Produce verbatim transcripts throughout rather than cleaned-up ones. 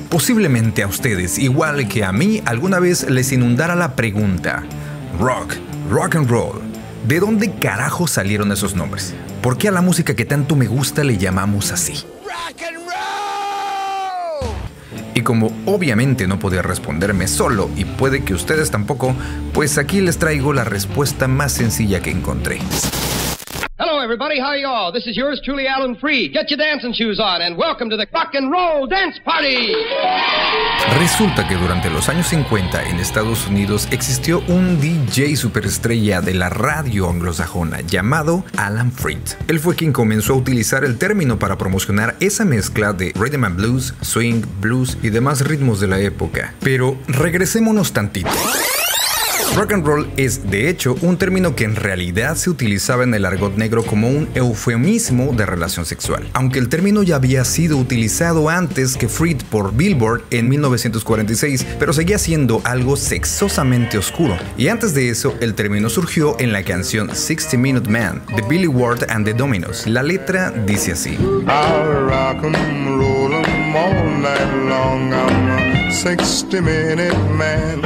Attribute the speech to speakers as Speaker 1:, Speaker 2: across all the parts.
Speaker 1: Posiblemente a ustedes, igual que a mí, alguna vez les inundara la pregunta: rock, rock and roll, ¿de dónde carajo salieron esos nombres? ¿Por qué a la música que tanto me gusta le llamamos así?
Speaker 2: Rock and roll.
Speaker 1: Y como obviamente no podía responderme solo, y puede que ustedes tampoco, pues aquí les traigo la respuesta más sencilla que encontré.
Speaker 3: Hello, everybody. How are you all? This is yours truly, Alan Freed. Get your dancing shoes on and welcome to the Rock and Roll Dance Party.
Speaker 1: Resulta que durante los años cincuenta en Estados Unidos existió un D J superestrella de la radio anglosajona llamado Alan Freed. Él fue quien comenzó a utilizar el término para promocionar esa mezcla de rhythm and blues, swing, blues y demás ritmos de la época. Pero regresémonos tantito. Rock and roll es, de hecho, un término que en realidad se utilizaba en el argot negro como un eufemismo de relación sexual, aunque el término ya había sido utilizado antes que Freed por Billboard en mil novecientos cuarenta y seis, pero seguía siendo algo sexosamente oscuro. Y antes de eso, el término surgió en la canción sixty minute man de Billy Ward and the Dominoes. La letra dice así:
Speaker 4: I'll rock 'em, roll 'em all night long. I'm a sixty minute man.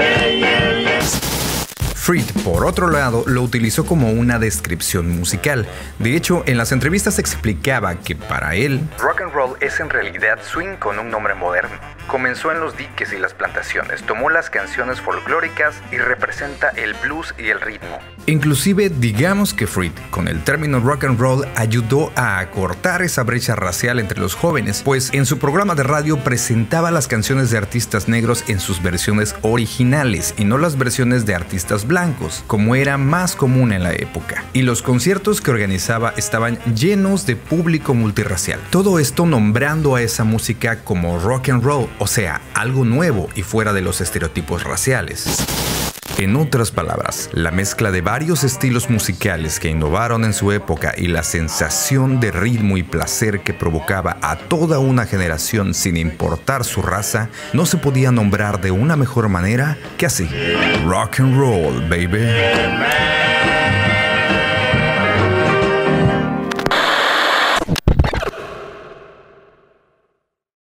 Speaker 1: Freed, por otro lado, lo utilizó como una descripción musical. De hecho, en las entrevistas explicaba que para él, rock and roll es en realidad swing con un nombre moderno. Comenzó en los diques y las plantaciones, tomó las canciones folclóricas y representa el blues y el ritmo. Inclusive, digamos que Freed, con el término rock and roll, ayudó a acortar esa brecha racial entre los jóvenes, pues en su programa de radio presentaba las canciones de artistas negros en sus versiones originales y no las versiones de artistas blancos, como era más común en la época. Y los conciertos que organizaba estaban llenos de público multirracial. Todo esto nombrando a esa música como rock and roll, o sea, algo nuevo y fuera de los estereotipos raciales. En otras palabras, la mezcla de varios estilos musicales que innovaron en su época y la sensación de ritmo y placer que provocaba a toda una generación sin importar su raza, no se podía nombrar de una mejor manera que así: rock and roll, baby.